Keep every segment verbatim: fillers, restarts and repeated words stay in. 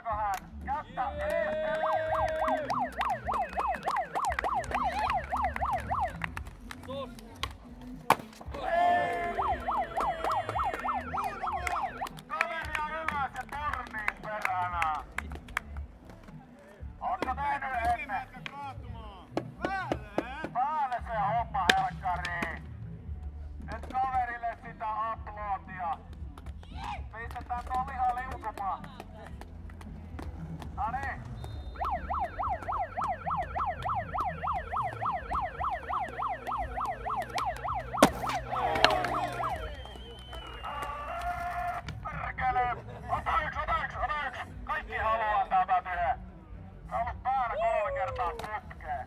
Saako hän? Kättä eteen! Sus! Kaveria ylös ja torniin peränä! Ootko tehnyt ennen? Päälle se homma, helkkari! Nyt kaverille sitä uploadia! Pistetään tuo liha liukumaan! No niin! Perkele! Ota yks, ota yks, ota yks! Kaikki haluaa täältä tehdä! Sä oot ollut päällä kolme kertaa putkeen!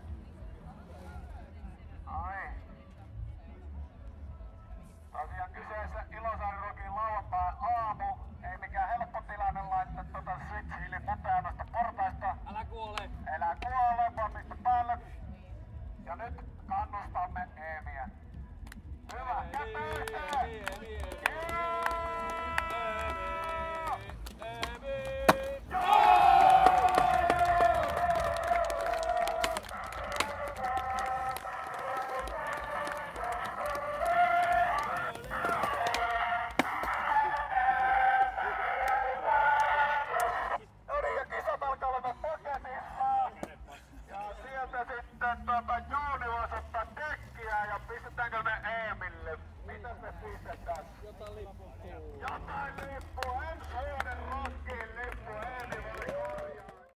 Ai! Tosiaan kyseessä Ilosaarirokin lauantai aamu. Ei mikään helppo tilanne laittaa tota switch-hiilin muteen noista portaista. Älä kuole! Älä kuole!